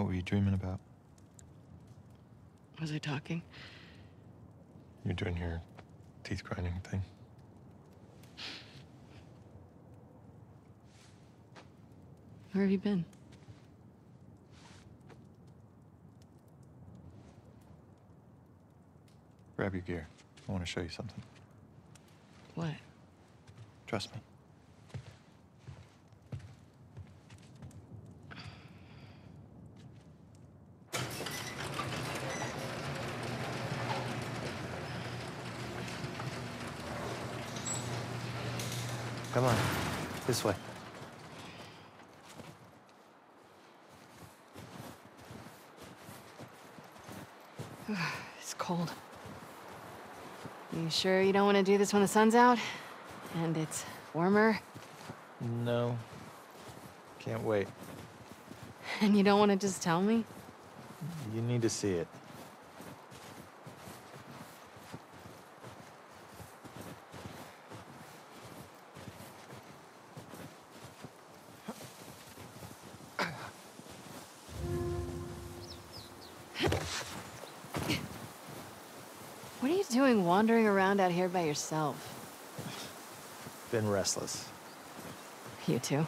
What were you dreaming about? Was I talking? You're doing your teeth grinding thing. Where have you been? Grab your gear. I want to show you something. What? Trust me. Come on, this way. It's cold. You sure you don't want to do this when the sun's out? And it's warmer? No. Can't wait. And you don't want to just tell me? You need to see it. What are you doing wandering around out here by yourself? Been restless. You too?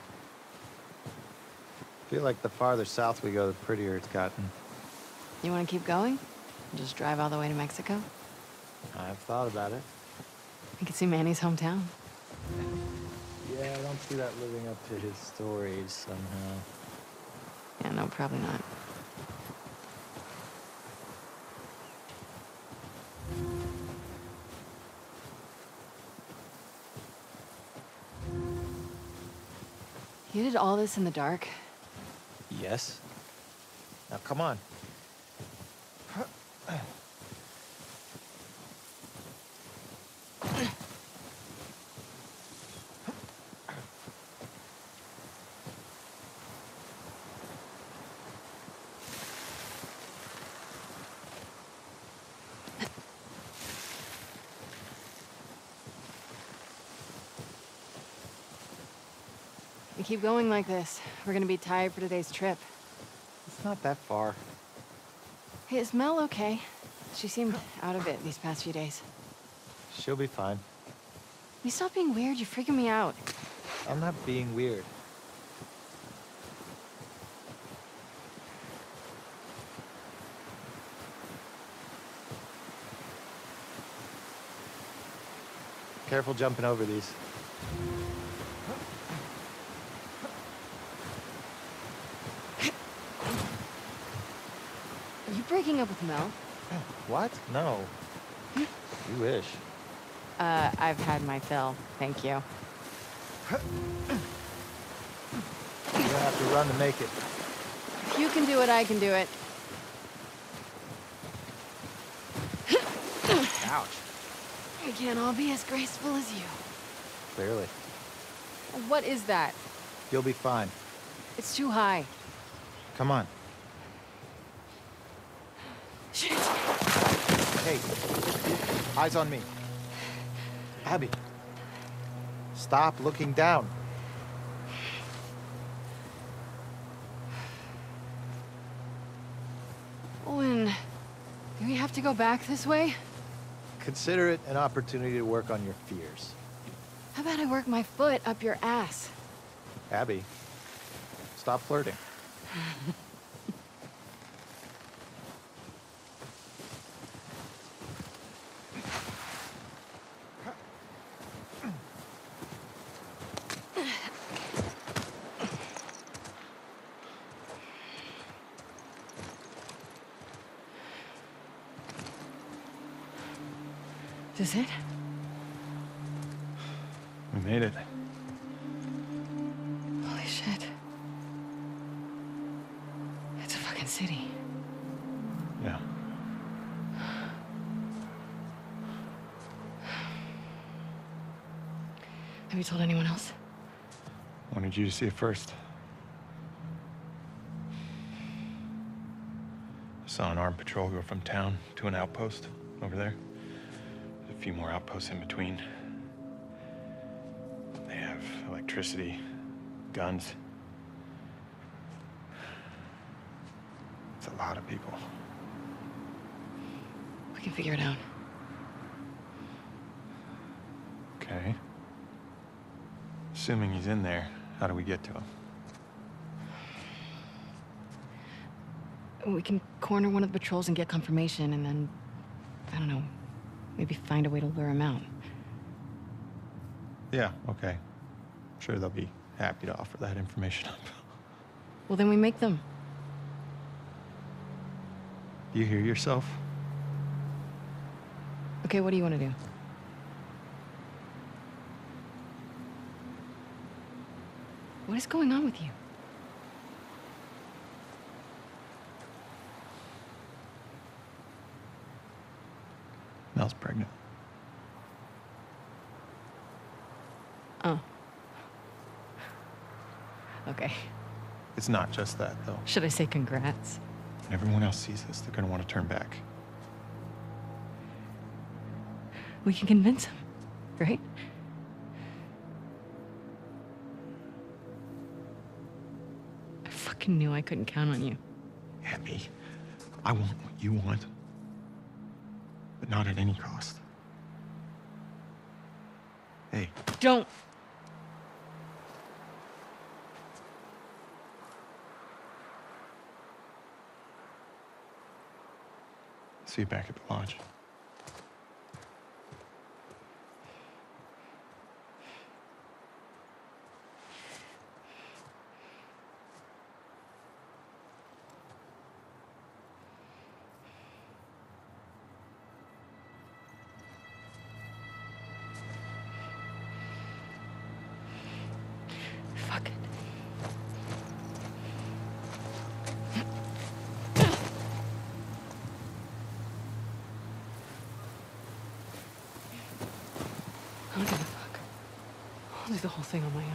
Feel like the farther south we go, the prettier it's gotten. You want to keep going? Just drive all the way to Mexico? I've thought about it. You can see Manny's hometown. Yeah, I don't see that living up to his stories somehow. Yeah, no, probably not. You did all this in the dark? Yes. Now, come on. We keep going like this, we're gonna be tired for today's trip. It's not that far. Hey, is Mel okay? She seemed out of it these past few days. She'll be fine. You stop being weird, you're freaking me out. I'm not being weird. Careful jumping over these. Are you breaking up with Mel? What? No. You wish. I've had my fill, thank you. You're gonna have to run to make it. If you can do it, I can do it. Ouch. We can't all be as graceful as you. Clearly. What is that? You'll be fine. It's too high. Come on. Shit. Hey, eyes on me. Abby, stop looking down. Owen, do we have to go back this way? Consider it an opportunity to work on your fears. How about I work my foot up your ass? Abby, stop flirting. Is this it? We made it. Holy shit. It's a fucking city. Yeah. Have you told anyone else? Wanted you to see it first. I saw an armed patrol go from town to an outpost over there. There's a few more outposts in between. They have electricity, guns. It's a lot of people. We can figure it out. Okay. Assuming he's in there, how do we get to him? We can corner one of the patrols and get confirmation, and then, I don't know, maybe find a way to lure him out. Yeah, okay. I'm sure they'll be happy to offer that information up. Well, then we make them. You hear yourself? Okay, what do you want to do? What is going on with you? Mel's pregnant. Oh. Okay. It's not just that, though. Should I say congrats? When everyone else sees this, they're gonna want to turn back. We can convince him, right? I fucking knew I couldn't count on you. Abby, I want what you want, but not at any cost. Hey. Don't! See you back at the lodge. Fuck it. I don't give a fuck. I'll do the whole thing on my own.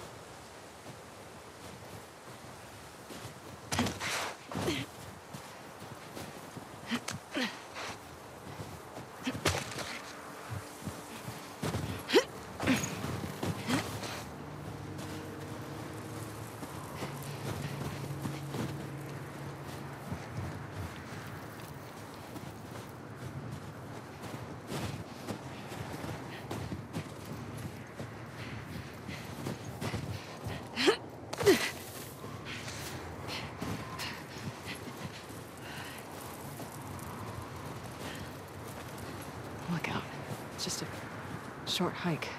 Look out. It's just a short hike.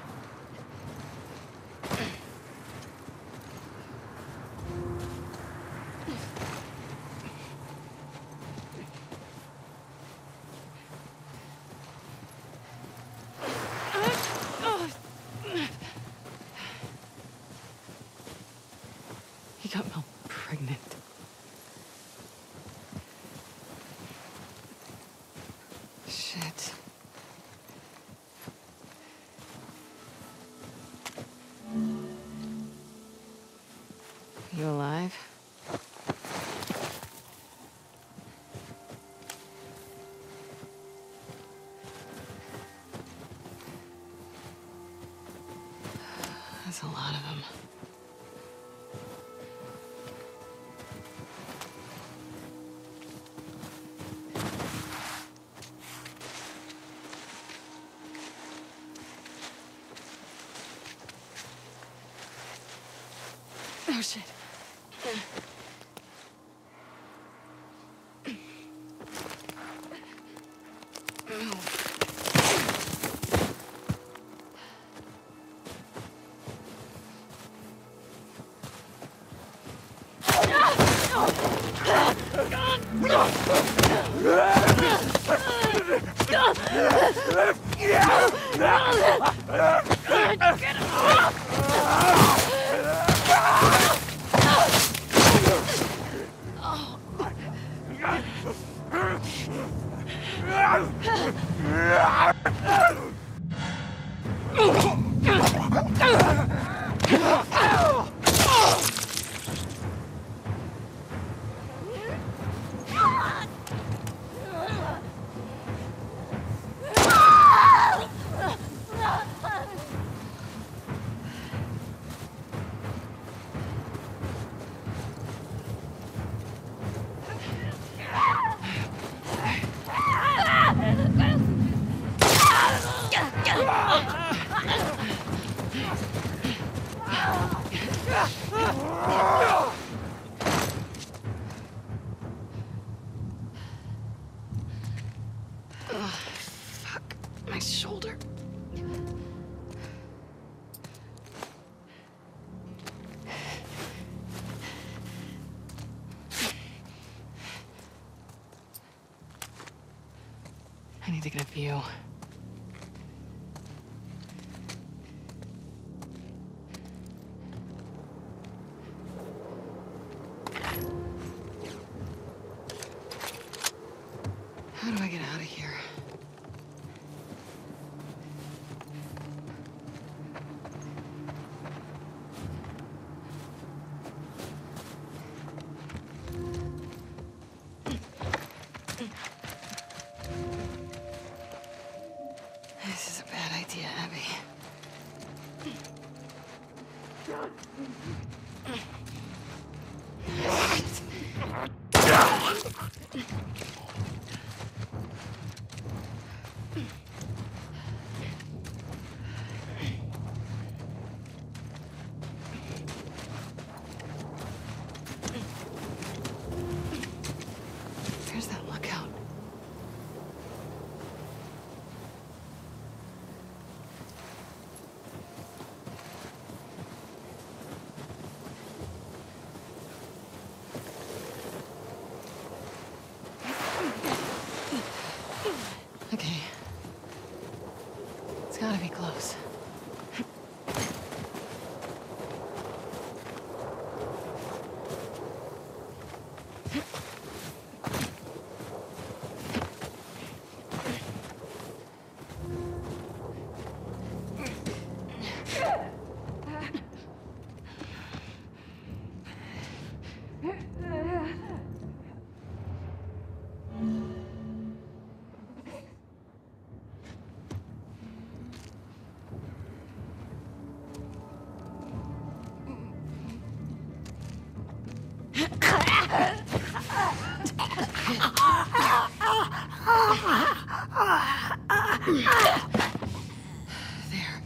He got Mel pregnant. Shit. You alive? That's a lot of them. Oh, shit. Fuck. My shoulder. I need to get a view. How do I get out of here? This is a bad idea, Abby. Where's that lookout? Okay. It's gotta be close. There.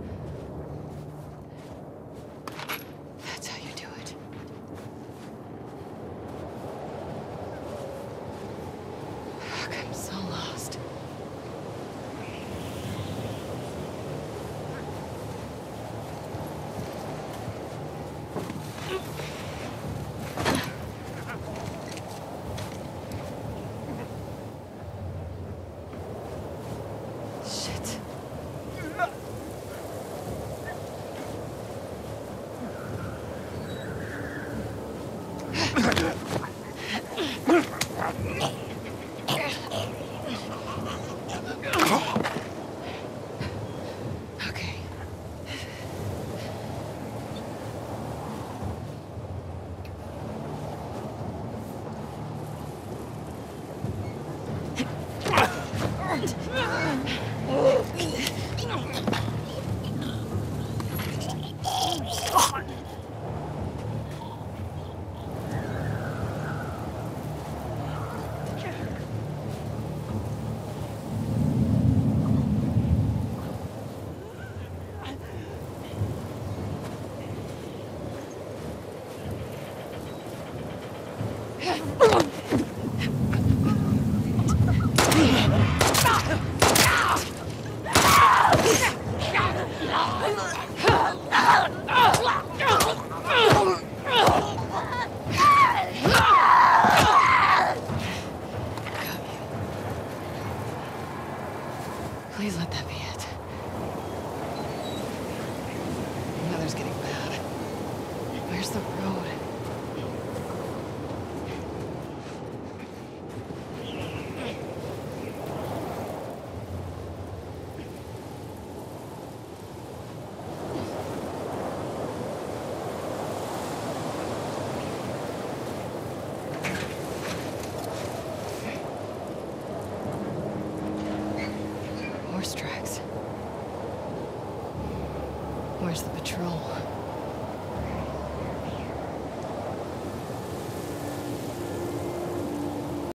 That's how you do it. Please let that be it. The weather's getting bad. Where's the road? Horse tracks. Where's the patrol?